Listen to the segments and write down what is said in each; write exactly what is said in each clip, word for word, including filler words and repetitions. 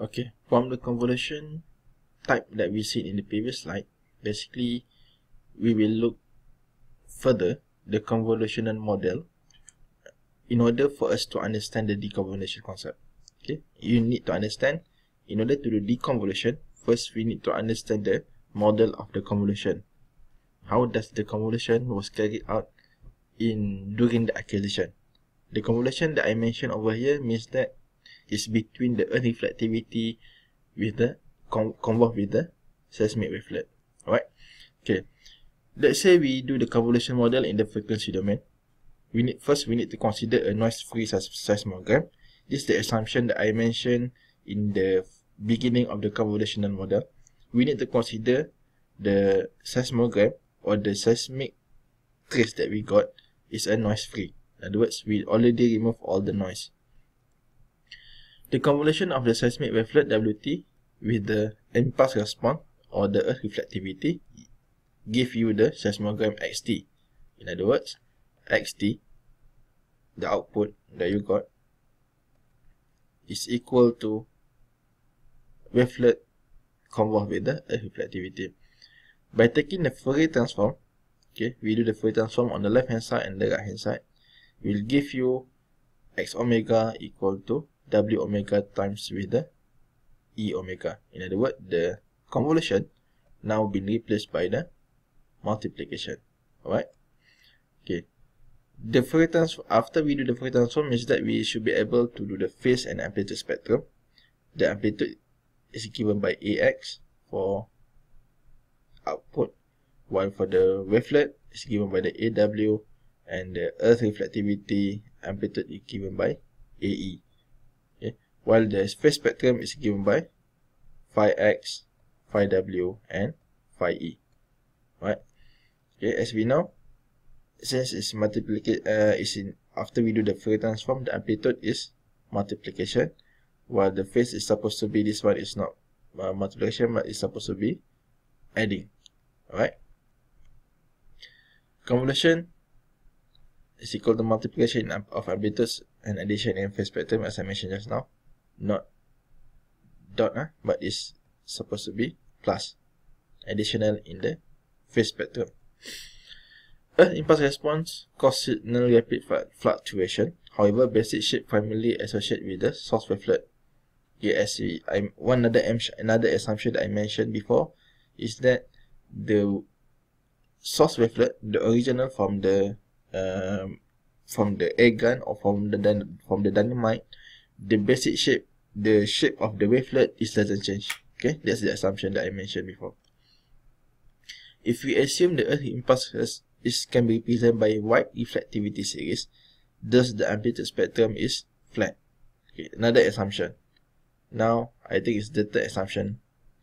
Okay, from the convolution type that we see in the previous slide, basically we will look further the convolutional model in order for us to understand the deconvolution concept. Okay, you need to understand, in order to do deconvolution, first we need to understand the model of the convolution. How does the convolution was carried out in during the acquisition? The convolution that I mentioned over here means that it's between the earth reflectivity with the con convolved with the seismic wavelet. Alright. Okay. Let's say we do the convolution model in the frequency domain. We need first we need to consider a noise-free seismogram. This is the assumption that I mentioned in the beginning of the convolutional model. We need to consider the seismogram or the seismic trace that we got is a noise-free. In other words, we already remove all the noise. The convolution of the seismic wavelet W T with the impulse response or the earth reflectivity give you the seismogram X T. In other words, X T, the output that you got, is equal to wavelet convolved with the earth reflectivity. By taking the Fourier transform, okay, we do the Fourier transform on the left hand side and the right hand side, will give you X omega equal to W omega times with the E omega. In other words, the convolution now been replaced by the multiplication. Alright. Okay. The Fourier transform, after we do the Fourier transform, means that we should be able to do the phase and amplitude spectrum. The amplitude is given by A X for output, while for the wavelet is given by the A W, and the earth reflectivity amplitude is given by A E. Okay. While the phase spectrum is given by phi X, phi W, and phi E. Right. Okay, as we know, since it's multiplication, uh, is in after we do the Fourier transform, the amplitude is multiplication, while the phase is supposed to be, this one is not uh, multiplication, but it's supposed to be adding. Alright. Convolution is equal to multiplication of amplitudes and addition in phase spectrum, as I mentioned just now. Not dot, huh? But it's supposed to be plus additional in the phase spectrum. Earth impulse response cause signal rapid fluctuation. However, basic shape primarily associated with the source wavelet. Okay, as we, I'm one other another assumption that I mentioned before is that the source wavelet, the original from the um, from the air gun or from the from the dynamite, the basic shape, the shape of the wavelet is doesn't change. Okay, that's the assumption that I mentioned before. If we assume the Earth impulse is can be represented by wide reflectivity series, thus the amplitude spectrum is flat. Okay, another assumption. Now I think it's the third assumption.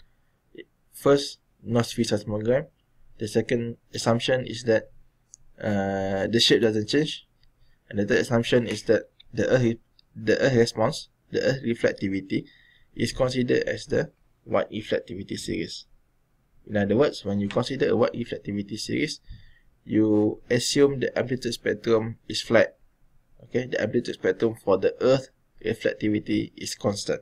First, noise-free seismogram. The second assumption is that uh, the shape doesn't change, and the third assumption is that the Earth the Earth response, the Earth reflectivity, is considered as the wide reflectivity series. In other words, when you consider a wide reflectivity series, you assume the amplitude spectrum is flat. Okay, the amplitude spectrum for the Earth reflectivity is constant.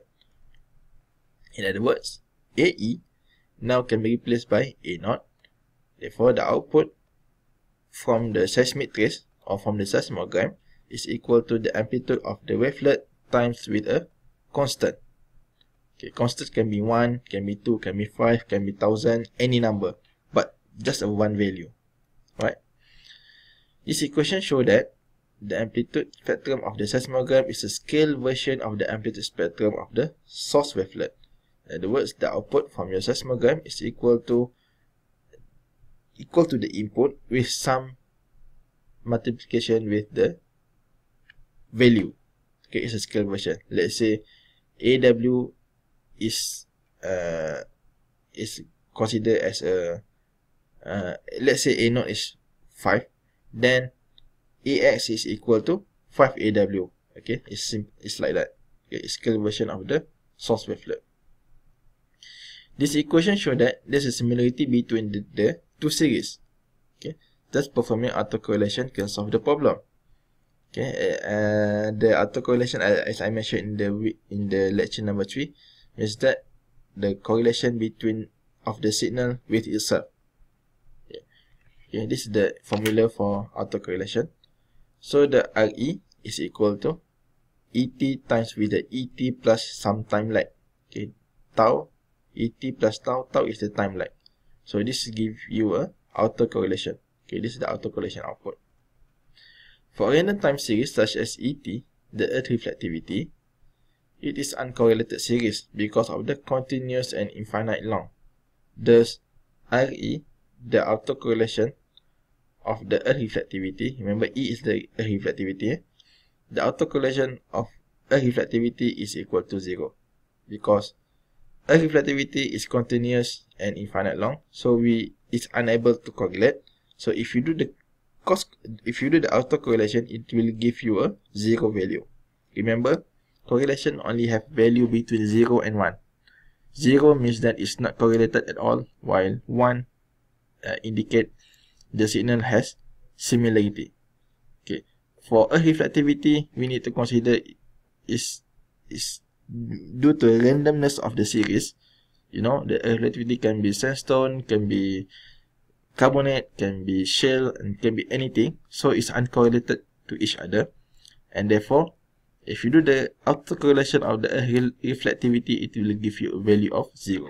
In other words, A E now can be replaced by A naught. Therefore, the output from the seismic trace or from the seismogram is equal to the amplitude of the wavelet times with a constant. Okay, constant can be one, can be two, can be five, can be thousand, any number, but just a one value. Right? This equation shows that the amplitude spectrum of the seismogram is a scale version of the amplitude spectrum of the source wavelet. In other words, the output from your seismogram is equal to equal to the input with some multiplication with the value. Okay, it's a scale version. Let's say A W is uh, is considered as a uh, let's say A naught is five, then A X is equal to five A W. Okay, it's simple, it's like that. Okay, it's scale version of the source wavelet. This equation shows that there's a similarity between the, the two series. Okay, thus performing autocorrelation can solve the problem. Okay, uh, the autocorrelation, as I mentioned in the in the lecture number three, means that the correlation between of the signal with itself. Okay, okay, this is the formula for autocorrelation. So the R E is equal to E T times with the E T plus some time lag. Okay, tau, E T plus tau, tau is the time lag. So this gives you a autocorrelation. Okay, this is the autocorrelation output. For a random time series such as E T, the earth reflectivity, it is uncorrelated series because of the continuous and infinite long. Thus, R E, the autocorrelation of the earth reflectivity, remember E is the earth reflectivity, the autocorrelation of earth reflectivity is equal to zero because earth reflectivity is continuous and infinite long, so we it's unable to correlate. So if you do the cost, if you do the autocorrelation, it will give you a zero value. Remember, correlation only have value between zero and one. zero means that it's not correlated at all, while one uh, indicate the signal has similarity. Okay, for earth reflectivity, we need to consider is is due to the randomness of the series. You know, the earth reflectivity can be sandstone, can be carbonate, can be shale, and can be anything. So it's uncorrelated to each other, and therefore, if you do the autocorrelation of the earth reflectivity, it will give you a value of zero.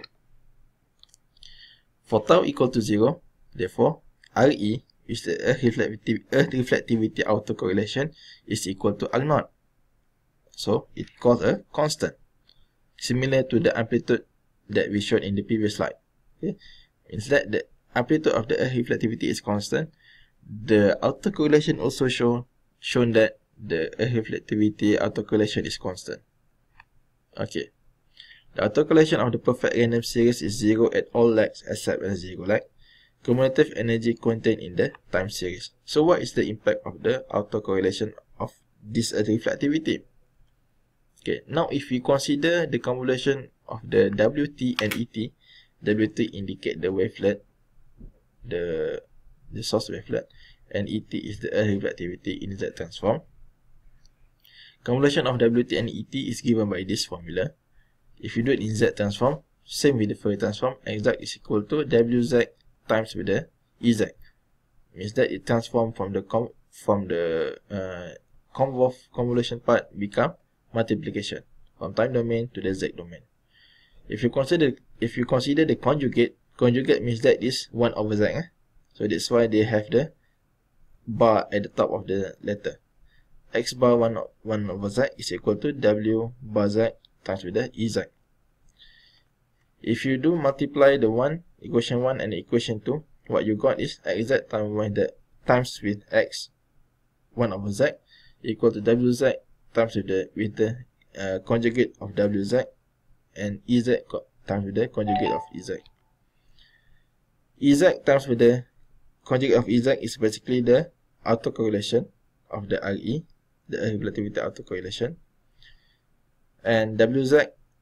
For tau equal to zero, therefore, R E, which is the earth reflectivity, earth reflectivity autocorrelation, is equal to R naught. So it calls a constant, similar to the amplitude that we showed in the previous slide. Okay, means that the amplitude of the earth reflectivity is constant. The autocorrelation also show shown that the earth reflectivity autocorrelation is constant. Okay, the autocorrelation of the perfect random series is zero at all lags except when zero lag. Cumulative energy contained in the time series. So what is the impact of the autocorrelation of this earth reflectivity? Okay, now if we consider the convolution of the W T and E T, W T indicate the wavelet, the the source wavelet, and E T is the earth reflectivity in Z transform. Convolution of W T and E T is given by this formula. If you do it in Z transform, same with the Fourier transform, exact is equal to W Z times with the E Z. Means that it transforms from the com from the uh, convolve convolution part become multiplication from time domain to the Z domain. If you consider if you consider the conjugate, conjugate means that is one over Z. Eh? So that's why they have the bar at the top of the letter. X bar one, one over Z is equal to W bar Z times with the E Z. If you do multiply the one, equation one and equation two, what you got is X Z times with the times with X one over Z equal to W Z times with the with the uh, conjugate of W Z and E Z times with the conjugate of E Z. E Z times with the conjugate of E Z is basically the autocorrelation of the R E, the earth reflectivity autocorrelation, and W Z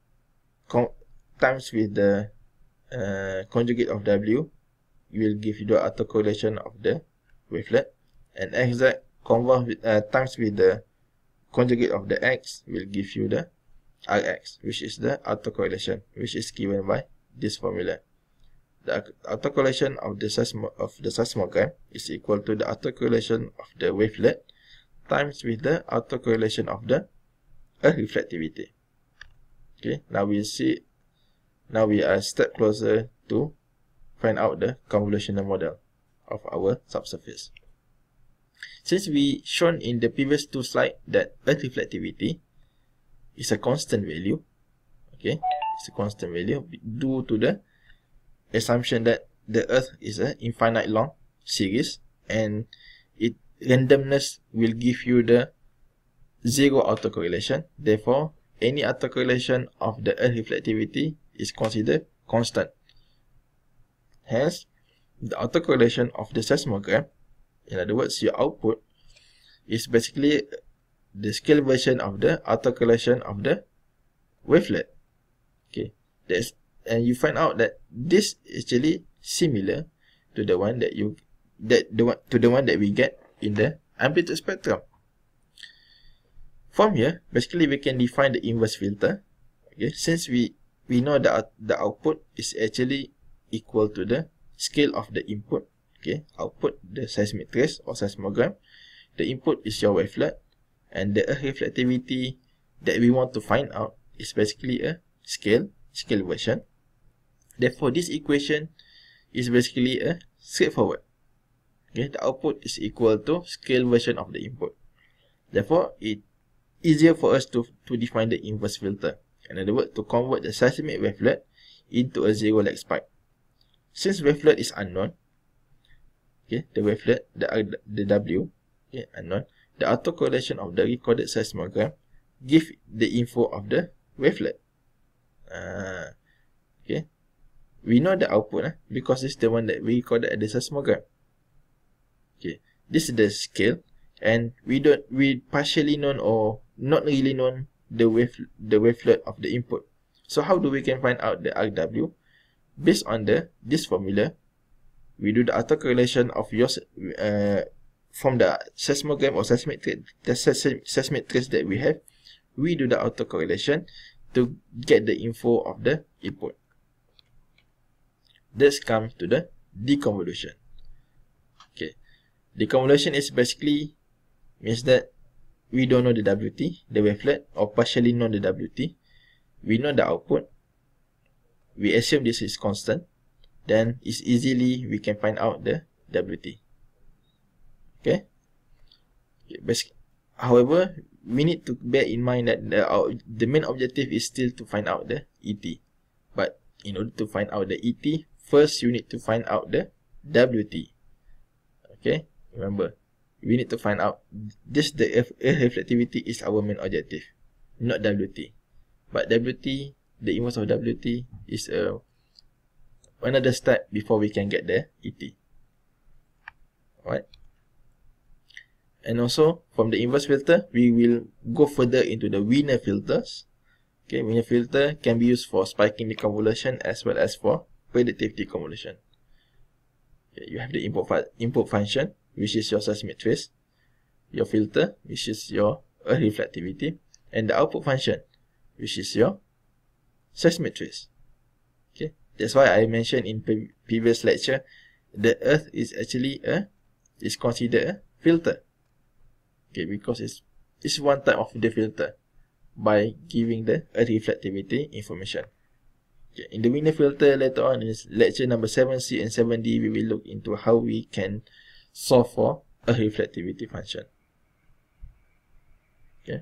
times with the uh, conjugate of W will give you the autocorrelation of the wavelet, and X Z converse with, uh, times with the conjugate of the X will give you the R X, which is the autocorrelation, which is given by this formula. The autocorrelation of the seismo of the seismogram is equal to the autocorrelation of the wavelet times with the autocorrelation of the earth reflectivity. Okay, now we see, now we are a step closer to find out the convolutional model of our subsurface. Since we shown in the previous two slides that earth reflectivity is a constant value, okay, it's a constant value due to the assumption that the earth is an infinite long series and it randomness will give you the zero autocorrelation. Therefore, any autocorrelation of the earth reflectivity is considered constant. Hence, the autocorrelation of the seismogram, in other words, your output, is basically the scale version of the autocorrelation of the wavelet. Okay, that's, and you find out that this is actually similar to the one that you that the one to the one that we get in the amplitude spectrum. From here, basically we can define the inverse filter. Okay, since we we know that the output is actually equal to the scale of the input. Okay, output the seismic trace or seismogram. The input is your wavelet, and the earth reflectivity that we want to find out is basically a scale, scale version. Therefore, this equation is basically a straightforward. Okay, the output is equal to scale version of the input. Therefore, it's easier for us to, to define the inverse filter. In other words, to convert the seismic wavelet into a zero lag spike. Since wavelet is unknown, okay, the wavelet, the, the W, okay, unknown, the autocorrelation of the recorded seismogram give the info of the wavelet. Uh, okay, we know the output eh, because it's the one that we recorded at the seismogram. Okay, this is the scale, and we don't we partially known or not really known the wave the wavelet of the input. So how do we can find out the R W? Based on the this formula, we do the autocorrelation of your uh, from the seismogram or seismic trace, the seismic trace that we have. We do the autocorrelation to get the info of the input. This comes to the deconvolution. Okay, deconvolution is basically means that we don't know the W T, the wavelet, or partially know the W T. We know the output. We assume this is constant. Then it's easily we can find out the W T. Okay. Okay, however, we need to bear in mind that the, uh, the main objective is still to find out the E T. But in order to find out the E T, first you need to find out the W T. Okay, remember, we need to find out this the air reflectivity is our main objective, not W T. But W T, the inverse of W T is a uh, another step before we can get the E T. Alright. And also from the inverse filter, we will go further into the Wiener filters. Okay, Wiener filter can be used for spiking deconvolution as well as for predictive deconvolution. Okay, you have the input fu input function, which is your seismic trace, your filter, which is your earth reflectivity, and the output function, which is your seismic trace. Okay, that's why I mentioned in pre previous lecture, the earth is actually a is considered a filter. Okay, because it's it's one type of the filter by giving the earth reflectivity information. Okay, in the Wiener filter later on in lecture number seven C and seven D, we will look into how we can solve for a reflectivity function. Okay,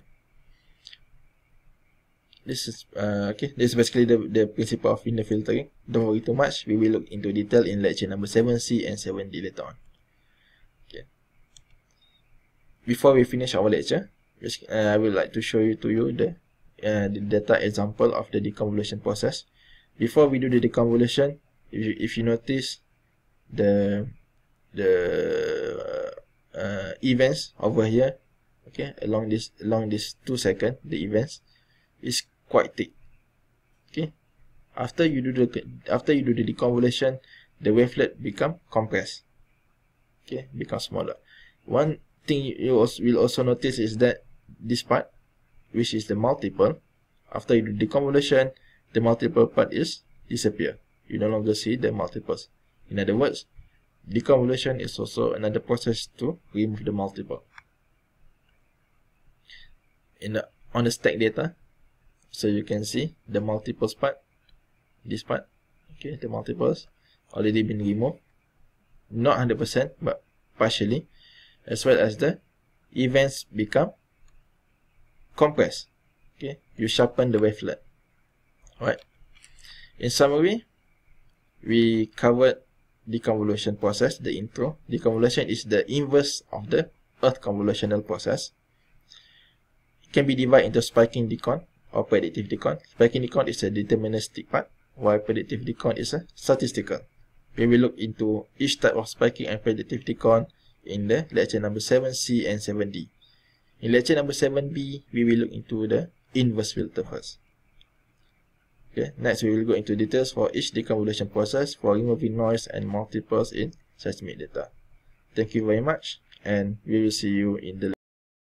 this is uh, okay. This is basically the the principle of Wiener filtering. Don't worry too much. We will look into detail in lecture number seven C and seven D later on. Okay. Before we finish our lecture, uh, I would like to show you to you the uh, the data example of the deconvolution process. Before we do the deconvolution, if you, if you notice the the uh, events over here, okay, along this along this two second, the events is quite thick. Okay, after you do the after you do the deconvolution, the wavelet become compressed. Okay, become smaller. One thing you also will also notice is that this part, which is the multiple, after you do deconvolution, the multiple part is disappear. You no longer see the multiples. In other words, deconvolution is also another process to remove the multiple. In the, on the stack data, so you can see the multiples part, this part, okay, the multiples already been removed, not one hundred percent but partially, as well as the events become compressed. Okay, you sharpen the wavelet. Alright. In summary, we covered deconvolution process, the intro. Deconvolution is the inverse of the earth convolutional process. It can be divided into spiking decon or predictive decon. Spiking decon is a deterministic part, while predictive decon is a statistical. We will look into each type of spiking and predictive decon in the lecture number seven C and seven D. In lecture number seven B, we will look into the inverse filter first. Okay, next we will go into details for each deconvolution process for removing noise and multiples in seismic data. Thank you very much, and we will see you in the